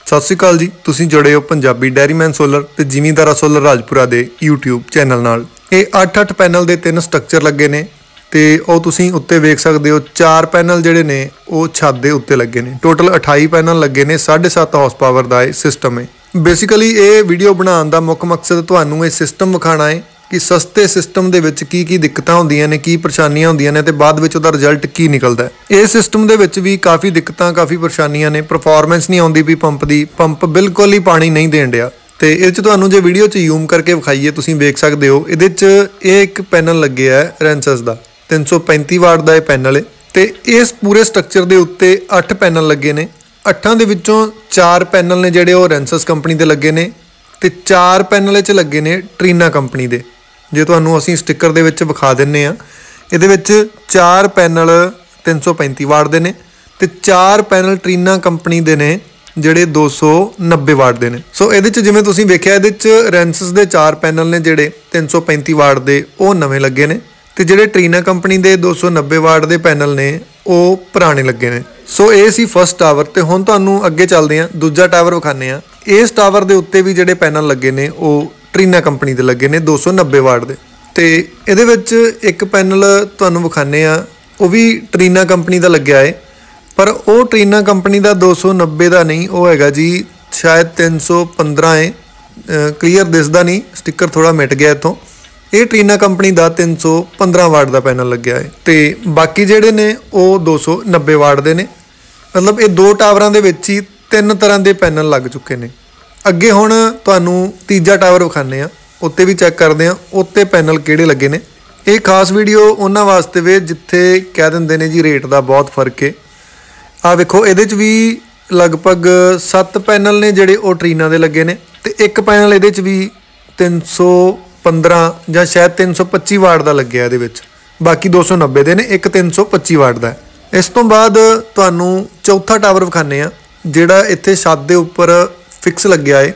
सत श्री अकाल जी, तुसीं जुड़े हो पंजाबी डेयरीमैन सोलर ते जिमींदारा सोलर राजपुरा दे यूट्यूब चैनल नाल। ये 8-8 पैनल दे 3 स्ट्रक्चर लगे ने ते ओह तुसीं उत्ते वेख सकदे हो। 4 पैनल जिहड़े ने ओह छत दे उत्ते लगे ने। टोटल 28 पैनल लगे ने। 7.5 हॉर्स पावर दा ये सिस्टम है। बेसिकली ये वीडियो बनाउण दा मुख मकसद तुहानूं ये सिस्टम विखाना है कि सस्ते सिस्टम दे विच की दिक्कतां हुंदियां ने, की परेशानियां हुंदियां ने ते बाद विच उहदा रिजल्ट की निकलदा है। इस सिस्टम दे विच भी काफ़ी दिक्कतां, काफ़ी परेशानियां ने। परफॉर्मेंस नहीं आउंदी पई पंप दी, पंप बिल्कुल ही पानी नहीं देण डिया। ते इह च तुहानूं जे वीडियो च यूम करके विखाईए तुसीं वेख सकदे हो। इहदे च एक पैनल लगे है रेंसस दा 335 वाट दा ये पैनल है ते इस पूरे स्ट्रक्चर दे उत्ते 8 पैनल लगे ने। 8 दे विचों 4 पैनल ने जिहड़े ओह रेंसस कंपनी दे लगे ने ते 4 पैनल च लगे ने ट्रीना कंपनी दे। जे तुहानूं असीं स्टिकर दे विच विखा दिंने आ, इहदे विच 4 पैनल 335 वाट दे ने ते 4 पैनल ट्रीना कंपनी दे ने जिहड़े 290 वाट दे ने। सो इहदे च जिवें तुसीं वेखिआ, इहदे च रेंसस दे 4 पैनल ने जिहड़े 335 वाट दे ओह नवें लगे ने ते जिहड़े ट्रीना कंपनी दे 290 वाट दे पैनल ने ओह पुराने लगे ने। सो ये सी फर्स्ट टावर ते हुण तुहानूं अग्गे चलदे आ, दूजा टावर विखाने आ। इस टावर दे उत्ते भी जिहड़े पैनल लगे ने ओह ट्रीना कंपनी दे लगे ने 290 वाट दे। ते इहदे विच एक पैनल तुहानूं विखाने आ, ओह भी ट्रीना कंपनी दा लग्या है, पर ओह ट्रीना कंपनी दा 290 दा नहीं, ओह हैगा जी शायद 315 है। क्लीयर दिसदा नहीं, स्टिकर थोड़ा मिट गया इत्थों। ये ट्रीना कंपनी का 315 वाट का पैनल लग्या है ते बाकी जिहड़े ने ओह 290 वाट दे ने। मतलब ये 2 टावरां दे विच ही 3 तरह के पैनल लग चुके हैं। अगे हुण तुहानूं तीजा टावर विखाने आ, उत्ते भी चैक करदे आ उत्ते पैनल किहड़े लगे ने। ये खास वीडियो उन्हां वास्ते वे जिथे कह दिंदे ने जी रेट का बहुत फर्क है। आ वेखो, इहदे च भी लगभग 7 पैनल ने जिहड़े ओह ट्रीना दे लगे ने ते एक पैनल इहदे च भी 315 ਜਾਂ शायद 325 वाट का लग्या इहदे विच। बाकी 290 दे ने, एक 325 वाट का है। इस तो बाद तुहानूं चौथा टावर विखाने आ, जिहड़ा इत्थे छत दे उपर फिक्स लग्या है।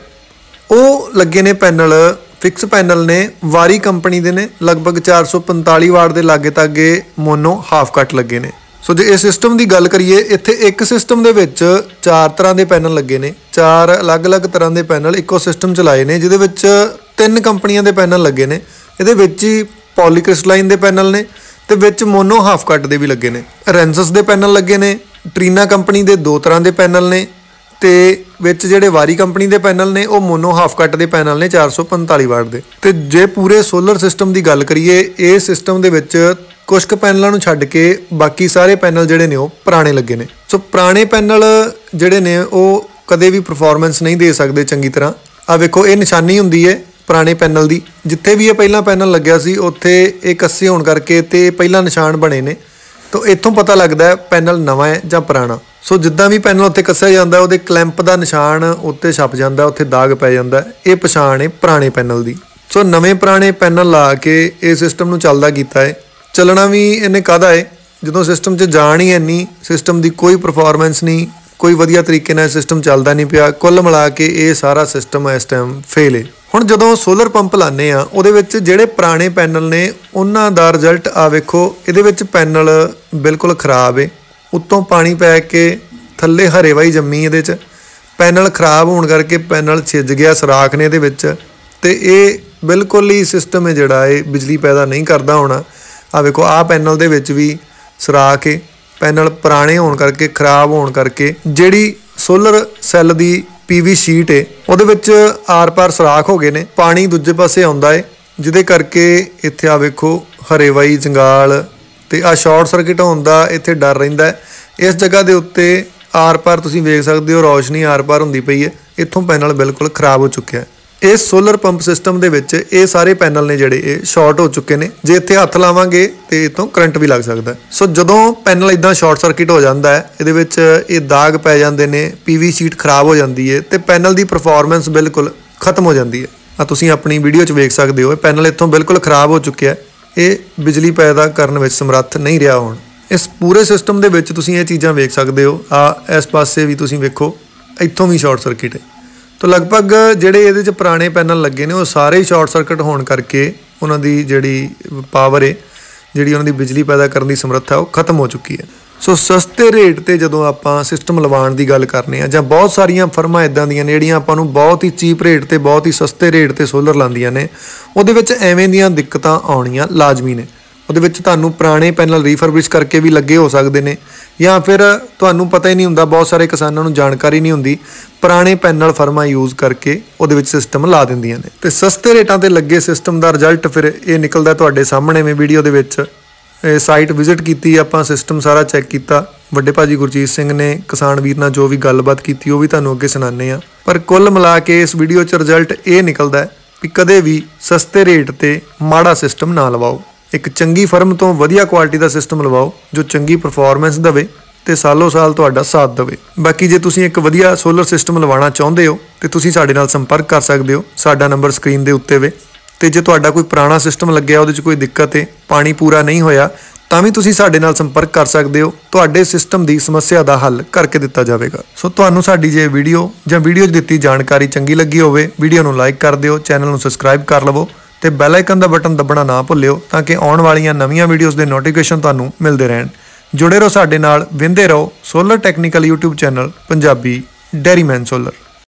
वो लगे ने पैनल, फिक्स पैनल ने वारी कंपनी दे ने, लगभग 445 वाट के लागे तागे मोनो हाफ कट लगे ने। सो जे इस सिस्टम की गल करिए, इत्थे एक सिस्टम दे विच 4 तरह के पैनल लगे ने। 4 अलग अलग तरह के पैनल इको सिस्टम चलाए ने, जिहदे विच 3 कंपनियां दे पैनल लगे ने। इहदे विच ही पॉलीक्रिस्टलाइन दे पैनल ने ते विच मोनो हाफ कट दे भी लगे ने। रेंसस दे पैनल लगे ने। ट्रीना कंपनी दे 2 तरह के पैनल ने ते विच जिहड़े वारी कंपनी दे पैनल ने ओह मोनो हाफ कट दे पैनल ने 445 वाट दे। ते जे पूरे सोलर सिस्टम की गल करिए, इस सिस्टम दे विच कुछ क पैनलों नूं छड्ड के बाकी सारे पैनल जिहड़े ने ओह पुराने लगे ने। सो पुराने पैनल जिहड़े ने ओह कदे भी परफॉर्मेंस नहीं दे सकते चंगी तरह। आ वेखो, ये निशानी हुंदी है पुराने पैनल की। जिथे भी ये पहला पैनल लग्या सी उत्थे ये कस्से होण करके ते पहला निशान बने ने। तो इत्थों पता लगता है पैनल नवा है जां पुराना। सो जिद्दां भी पैनल उत्ते कस्सिया जांदा उहदे क्लैंप का निशान उत्ते छप जांदा, उत्थे दाग पै जांदा। ये पछाण है पुराने पैनल की। सो नवें पुराने पैनल ला के इस सिस्टम नूं चलदा कीता है। चलना भी इन्हें काहदा है, जदों सिस्टम 'च जान ही इन्नी, सिस्टम की कोई परफॉर्मेंस नहीं, कोई वधिया तरीके नाल सिस्टम चलदा नहीं पिया। कुल मिला के ये सारा सिस्टम इस टाइम फेल है। हुण जदों सोलर पंप लाने आ, उहदे विच जिहड़े पुराने पैनल ने उन्हां दा रिजल्ट आ वेखो। इहदे विच पैनल बिल्कुल खराब है, उत्तों पानी पै के थल्ले हरेवाई जम्मी। इहदे च पैनल खराब होने करके पैनल छिज गया, सराख ने इहदे विच ते ये बिल्कुल ही सिस्टम है जिहड़ा ये बिजली पैदा नहीं करदा होना। आ वेखो, आ पैनल दे विच भी सराख है। पैनल पुराने होने करके, खराब होने करके जिहड़ी सोलर सैल दी पीवी शीट है उहदे विच आर पार सराख हो गए ने। पानी दूजे पासे आउंदा है, जिहदे करके इत्थे आ वेखो हरेवाई जंगाल ते आ शॉर्ट सर्किट होण दा इत्थे डर रहिंदा है। इस जगह दे उत्ते आर पार तुसीं वेख सकदे हो, रोशनी आर पार हुंदी पई है। इत्थों पैनल बिल्कुल खराब हो चुक्या है। इस सोलर पंप सिस्टम दे विच ये सारे पैनल ने जिहड़े ये शॉर्ट हो चुके हैं। जे इत्थे हत्थ लावांगे तो इतों करंट भी लग सकता है। सो जदों पैनल इदां शॉर्ट सर्किट हो जाता है, इहदे विच ये दाग पै जांदे ने, पीवी शीट खराब हो जाती है तो पैनल की परफॉर्मेंस बिल्कुल खत्म हो जाती है। आ तुसीं अपनी वीडियो च वेख सकदे हो, पैनल इत्थों बिल्कुल खराब हो चुके हैं। ये बिजली पैदा करन विच समर्थ नहीं रहा हुण। इस पूरे सिस्टम दे विच तुसीं ये चीज़ां वेख सकदे हो। आ इस पासे भी तुसीं वेखो, इत्थों भी शॉर्ट सर्किट है। तो लगभग जिहड़े इहदे च पुराने पैनल लगे ने वो सारे ही शॉर्ट सर्किट होने करके उन्हां दी जिहड़ी पावर है, जिहड़ी उन्हां दी बिजली पैदा करने की समर्थ है, वो खत्म हो चुकी है। ਸੋ ਸਸਤੇ ਰੇਟ ਤੇ ਜਦੋਂ ਆਪਾਂ ਸਿਸਟਮ ਲਵਾਉਣ ਦੀ ਗੱਲ ਕਰਨੇ ਆ, ਜਾਂ ਬਹੁਤ ਸਾਰੀਆਂ ਫਰਮਾਂ ਇਦਾਂ ਦੀਆਂ ਨੇ ਜਿਹੜੀਆਂ ਆਪਾਂ ਨੂੰ ਬਹੁਤ ਹੀ ਚੀਪ ਰੇਟ ਤੇ ਬਹੁਤ ਹੀ ਸਸਤੇ ਰੇਟ ਤੇ ਸੋਲਰ ਲਾਉਂਦੀਆਂ ਨੇ, ਉਹਦੇ ਵਿੱਚ ਐਵੇਂ ਦੀਆਂ ਦਿੱਕਤਾਂ ਆਉਣੀਆਂ ਲਾਜ਼ਮੀ ਨੇ। ਉਹਦੇ ਵਿੱਚ ਤੁਹਾਨੂੰ ਪੁਰਾਣੇ ਪੈਨਲ ਰੀਫਰਬਿਸ਼ ਕਰਕੇ ਵੀ ਲੱਗੇ ਹੋ ਸਕਦੇ ਨੇ, ਜਾਂ ਫਿਰ ਤੁਹਾਨੂੰ ਪਤਾ ਹੀ ਨਹੀਂ ਹੁੰਦਾ, ਬਹੁਤ ਸਾਰੇ ਕਿਸਾਨਾਂ ਨੂੰ ਜਾਣਕਾਰੀ ਨਹੀਂ ਹੁੰਦੀ, ਪੁਰਾਣੇ ਪੈਨਲ ਫਰਮਾਂ ਯੂਜ਼ ਕਰਕੇ ਉਹਦੇ ਵਿੱਚ ਸਿਸਟਮ ਲਾ ਦਿੰਦੀਆਂ ਨੇ। ਤੇ ਸਸਤੇ ਰੇਟਾਂ ਤੇ ਲੱਗੇ ਸਿਸਟਮ ਦਾ ਰਿਜ਼ਲਟ ਫਿਰ ਇਹ ਨਿਕਲਦਾ ਤੁਹਾਡੇ ਸਾਹਮਣੇ। ਮੈਂ ਵੀਡੀਓ ਦੇ ਵਿੱਚ ਸਾਈਟ ਵਿਜ਼ਿਟ ਕੀਤੀ, ਆਪਾਂ ਸਿਸਟਮ ਸਾਰਾ ਚੈੱਕ ਕੀਤਾ। ਵੱਡੇ ਭਾਜੀ ਗੁਰਜੀਤ ਸਿੰਘ ਨੇ ਕਿਸਾਨ ਵੀਰ ਨਾਲ ਜੋ ਵੀ ਗੱਲਬਾਤ ਕੀਤੀ ਉਹ ਵੀ ਤੁਹਾਨੂੰ ਅੱਗੇ ਸੁਣਾਉਂਦੇ ਆ। ਪਰ ਕੁੱਲ ਮਿਲਾ ਕੇ ਇਸ ਵੀਡੀਓ 'ਚ ਰਿਜ਼ਲਟ ਇਹ ਨਿਕਲਦਾ ਹੈ ਵੀ ਕਦੇ ਵੀ ਸਸਤੇ ਰੇਟ ਤੇ ਮਾੜਾ ਸਿਸਟਮ ਨਾ ਲਵਾਓ। ਇੱਕ ਚੰਗੀ ਫਰਮ ਤੋਂ ਵਧੀਆ ਕੁਆਲਿਟੀ ਦਾ ਸਿਸਟਮ ਲਵਾਓ ਜੋ ਚੰਗੀ ਪਰਫਾਰਮੈਂਸ ਦੇਵੇ ਤੇ ਸਾਲੋ ਸਾਲ ਤੁਹਾਡਾ ਸਾਥ ਦੇਵੇ। ਬਾਕੀ ਜੇ ਤੁਸੀਂ ਇੱਕ ਵਧੀਆ ਸੋਲਰ ਸਿਸਟਮ ਲਵਾਉਣਾ ਚਾਹੁੰਦੇ ਹੋ ਤੇ ਤੁਸੀਂ ਸਾਡੇ ਨਾਲ ਸੰਪਰਕ ਕਰ ਸਕਦੇ ਹੋ। ਸਾਡਾ ਨੰਬਰ ਸਕਰੀਨ ਦੇ ਉੱਤੇ ਵੇ। ਤੇ ਜੇ ਤੁਹਾਡਾ ਕੋਈ ਪੁਰਾਣਾ ਸਿਸਟਮ ਲੱਗਿਆ, ਉਹਦੇ 'ਚ ਕੋਈ ਦਿੱਕਤ ਹੈ, ਪਾਣੀ ਪੂਰਾ ਨਹੀਂ ਹੋਇਆ, ਤਾਂ ਵੀ ਤੁਸੀਂ ਸਾਡੇ ਨਾਲ ਸੰਪਰਕ ਕਰ ਸਕਦੇ ਹੋ। ਤੁਹਾਡੇ ਸਿਸਟਮ ਦੀ ਸਮੱਸਿਆ ਦਾ ਹੱਲ ਕਰਕੇ ਦਿੱਤਾ ਜਾਵੇਗਾ। ਸੋ ਤੁਹਾਨੂੰ ਸਾਡੀ ਜੇ ਵੀਡੀਓ ਜਾਂ ਵੀਡੀਓ 'ਚ ਦਿੱਤੀ ਜਾਣਕਾਰੀ ਚੰਗੀ ਲੱਗੀ ਹੋਵੇ, ਵੀਡੀਓ ਨੂੰ ਲਾਈਕ ਕਰ ਦਿਓ, ਚੈਨਲ ਨੂੰ ਸਬਸਕ੍ਰਾਈਬ ਕਰ ਲਵੋ ਤੇ ਬੈਲ ਆਈਕਨ ਦਾ ਬਟਨ ਦੱਬਣਾ ਨਾ ਭੁੱਲਿਓ ਤਾਂ ਕਿ ਆਉਣ ਵਾਲੀਆਂ ਨਵੀਆਂ ਵੀਡੀਓਜ਼ ਦੇ ਨੋਟੀਫਿਕੇਸ਼ਨ ਤੁਹਾਨੂੰ ਮਿਲਦੇ ਰਹਿਣ। ਜੁੜੇ ਰਹੋ ਸਾਡੇ ਨਾਲ, ਵਿੰਦੇ ਰਹੋ solar technical YouTube channel Punjabi dairyman solar.